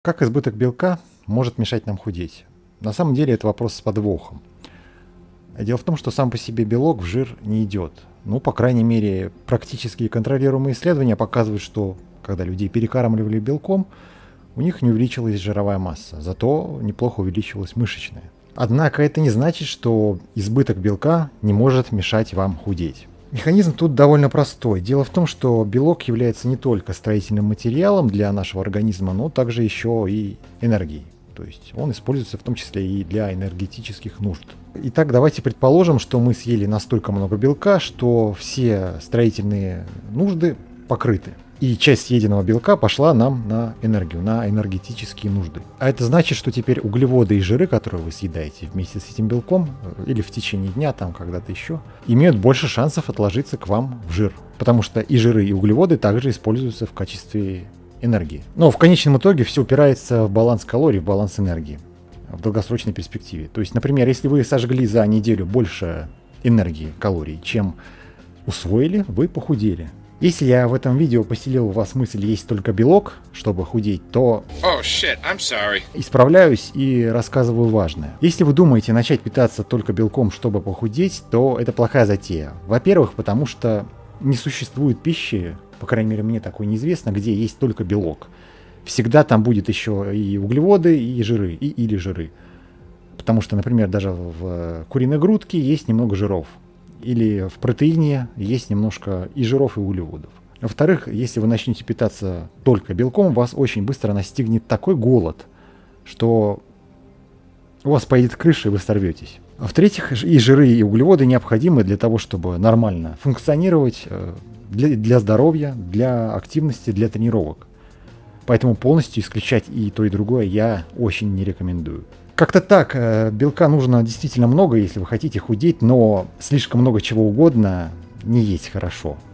Как избыток белка может мешать нам худеть? На самом деле это вопрос с подвохом. Дело в том, что сам по себе белок в жир не идет. Ну, по крайней мере, практически контролируемые исследования показывают, что когда людей перекармливали белком, у них не увеличилась жировая масса, зато неплохо увеличилась мышечная. Однако это не значит, что избыток белка не может мешать вам худеть. Механизм тут довольно простой. Дело в том, что белок является не только строительным материалом для нашего организма, но также еще и энергией. То есть он используется в том числе и для энергетических нужд. Итак, давайте предположим, что мы съели настолько много белка, что все строительные нужды покрыты. И часть съеденного белка пошла нам на энергию, на энергетические нужды. А это значит, что теперь углеводы и жиры, которые вы съедаете вместе с этим белком, или в течение дня, там когда-то еще, имеют больше шансов отложиться к вам в жир. Потому что и жиры, и углеводы также используются в качестве энергии. Но в конечном итоге все упирается в баланс калорий, в баланс энергии в долгосрочной перспективе. То есть, например, если вы сожгли за неделю больше энергии, калорий, чем усвоили, вы похудели. Если я в этом видео поселил в вас мысль есть только белок, чтобы худеть, то исправляюсь и рассказываю важное. Если вы думаете начать питаться только белком, чтобы похудеть, то это плохая затея. Во-первых, потому что не существует пищи, по крайней мере мне такой неизвестно, где есть только белок. Всегда там будет еще и углеводы, и жиры, или жиры. Потому что, например, даже в куриной грудке есть немного жиров. Или в протеине есть немножко и жиров, и углеводов. Во-вторых, если вы начнете питаться только белком, вас очень быстро настигнет такой голод, что у вас поедет крыша, и вы сорветесь. А в-третьих, и жиры, и углеводы необходимы для того, чтобы нормально функционировать, для здоровья, для активности, для тренировок. Поэтому полностью исключать и то, и другое я очень не рекомендую. Как-то так, белка нужно действительно много, если вы хотите худеть, но слишком много чего угодно не есть хорошо.